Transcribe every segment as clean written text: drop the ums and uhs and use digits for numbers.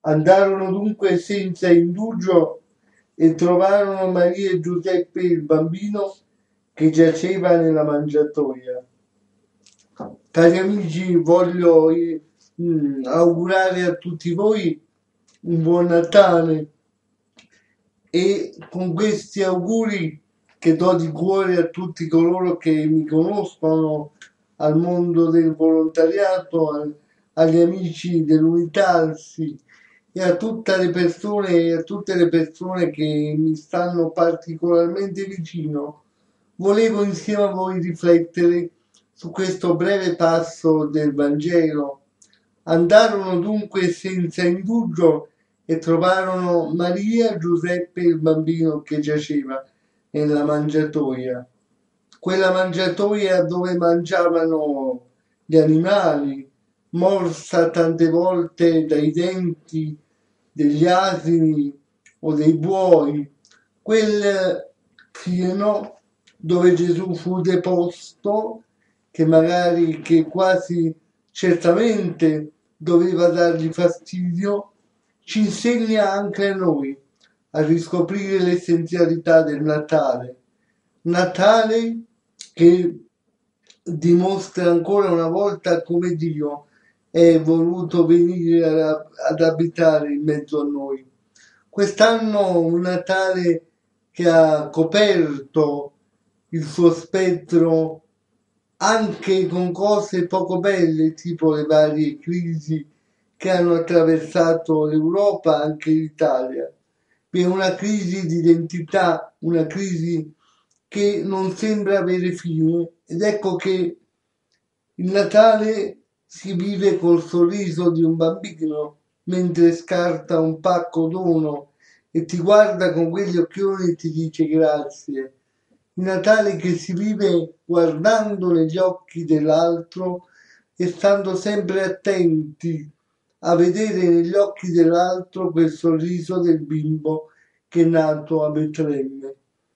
Andarono dunque senza indugio e trovarono Maria e Giuseppe il bambino che giaceva nella mangiatoia. Cari amici, voglio augurare a tutti voi un buon Natale e con questi auguri che do di cuore a tutti coloro che mi conoscono, al mondo del volontariato, agli amici dell'Unitalsi e a tutte le persone che mi stanno particolarmente vicino, volevo insieme a voi riflettere su questo breve passo del Vangelo. Andarono dunque senza indugio e trovarono Maria, Giuseppe e il bambino che giaceva nella mangiatoia. Quella mangiatoia dove mangiavano gli animali, morsa tante volte dai denti degli asini o dei buoi, quel fieno dove Gesù fu deposto, che quasi certamente doveva dargli fastidio, ci insegna anche a noi a riscoprire l'essenzialità del Natale. Natale che dimostra ancora una volta come Dio è voluto venire ad abitare in mezzo a noi. Quest'anno un Natale che ha coperto il suo spettro anche con cose poco belle, tipo le varie crisi che hanno attraversato l'Europa, anche l'Italia. Vi è una crisi di identità, una crisi che non sembra avere fine ed ecco che il Natale si vive col sorriso di un bambino mentre scarta un pacco dono e ti guarda con quegli occhioni e ti dice grazie. Il Natale che si vive guardando negli occhi dell'altro e stando sempre attenti a vedere negli occhi dell'altro quel sorriso del bimbo che è nato a Betlemme.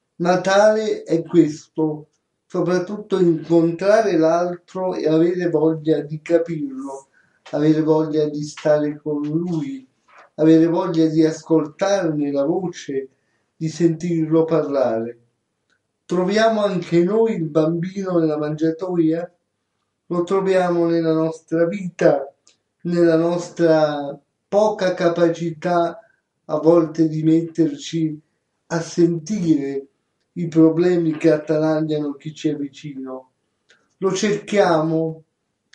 Natale è questo, soprattutto incontrare l'altro e avere voglia di capirlo, avere voglia di stare con lui, avere voglia di ascoltarne la voce, di sentirlo parlare. Troviamo anche noi il bambino nella mangiatoia? Lo troviamo nella nostra vita, nella nostra poca capacità a volte di metterci a sentire i problemi che attanagliano chi ci è vicino. Lo cerchiamo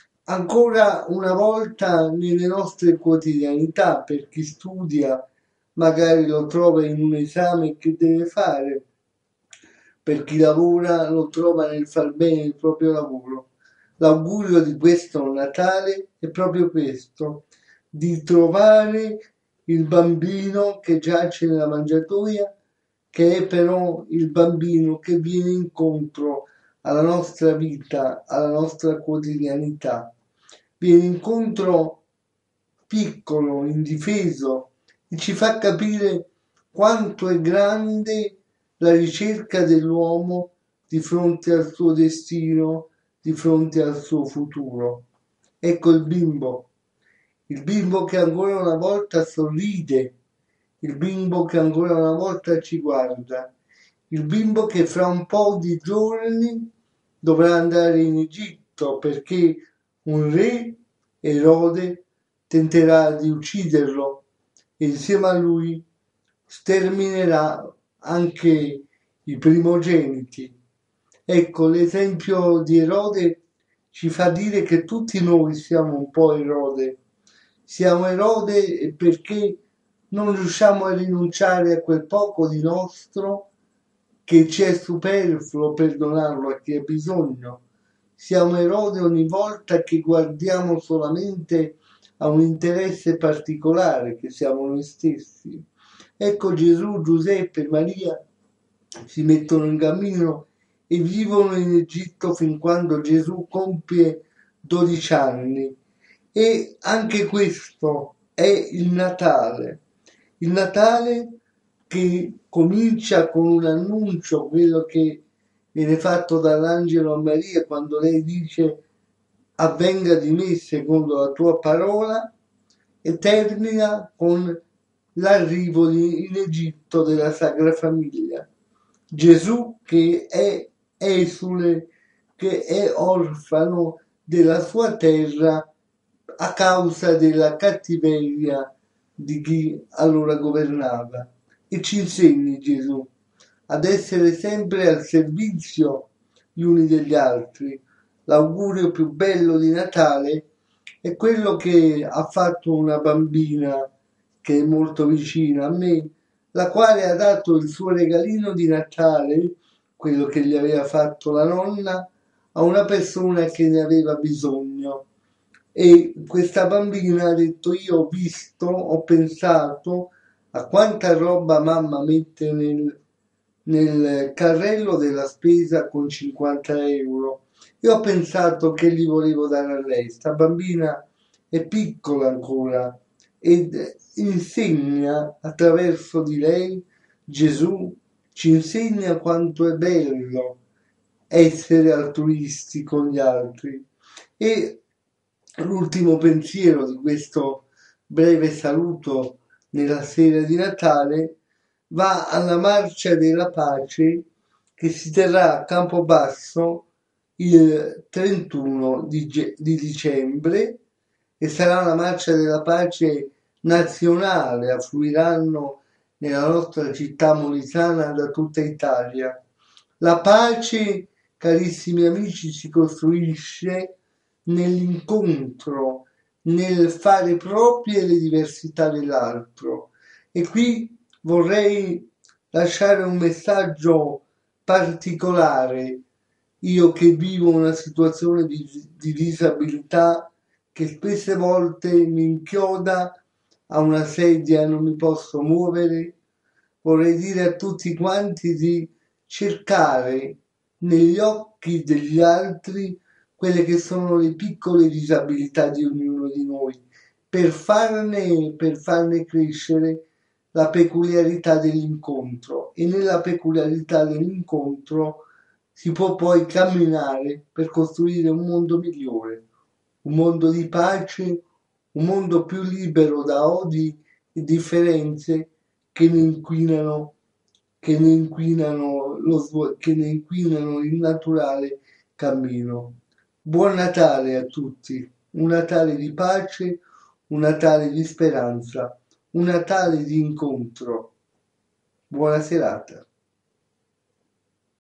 ancora una volta nelle nostre quotidianità, per chi studia magari lo trova in un esame che deve fare, per chi lavora lo trova nel far bene il proprio lavoro. L'augurio di questo Natale è proprio questo, di trovare il bambino che giace nella mangiatoia, che è però il bambino che viene incontro alla nostra vita, alla nostra quotidianità. Viene incontro piccolo, indifeso, e ci fa capire quanto è grande la ricerca dell'uomo di fronte al suo destino, di fronte al suo futuro. Ecco il bimbo che ancora una volta sorride, il bimbo che ancora una volta ci guarda, il bimbo che fra un po' di giorni dovrà andare in Egitto perché un re, Erode, tenterà di ucciderlo e insieme a lui sterminerà anche i primogeniti. Ecco, l'esempio di Erode ci fa dire che tutti noi siamo un po' Erode. Siamo Erode perché non riusciamo a rinunciare a quel poco di nostro che ci è superfluo per donarlo a chi ha bisogno. Siamo Erode ogni volta che guardiamo solamente a un interesse particolare, che siamo noi stessi. Ecco Gesù, Giuseppe e Maria si mettono in cammino e vivono in Egitto fin quando Gesù compie 12 anni. E anche questo è il Natale che comincia con un annuncio, quello che viene fatto dall'angelo a Maria quando lei dice avvenga di me secondo la tua parola, e termina con l'arrivo in Egitto della Sacra Famiglia. Gesù che è esule, che è orfano della sua terra a causa della cattiveria di chi allora governava. E ci insegni Gesù ad essere sempre al servizio gli uni degli altri. L'augurio più bello di Natale è quello che ha fatto una bambina che è molto vicina a me, la quale ha dato il suo regalino di Natale, quello che gli aveva fatto la nonna, a una persona che ne aveva bisogno. E questa bambina ha detto: io ho visto, ho pensato a quanta roba mamma mette nel carrello della spesa con 50 euro. Io ho pensato che li volevo dare a lei. Sta bambina è piccola ancora ed insegna attraverso di lei, Gesù ci insegna quanto è bello essere altruisti con gli altri. E l'ultimo pensiero di questo breve saluto nella sera di Natale va alla Marcia della Pace che si terrà a Campobasso il 31 di dicembre e sarà una marcia della pace nazionale, affluiranno nella nostra città molisana da tutta Italia. La pace, carissimi amici, si costruisce nell'incontro, nel fare proprie le diversità dell'altro. E qui vorrei lasciare un messaggio particolare, io che vivo una situazione di disabilità che spesse volte mi inchioda a una sedia e non mi posso muovere, vorrei dire a tutti quanti di cercare negli occhi degli altri quelle che sono le piccole disabilità di ognuno di noi, per farne crescere la peculiarità dell'incontro e nella peculiarità dell'incontro si può poi camminare per costruire un mondo migliore, un mondo di pace, un mondo più libero da odi e differenze che ne inquinano, che ne inquinano il naturale cammino. Buon Natale a tutti, un Natale di pace, un Natale di speranza, un Natale di incontro. Buona serata.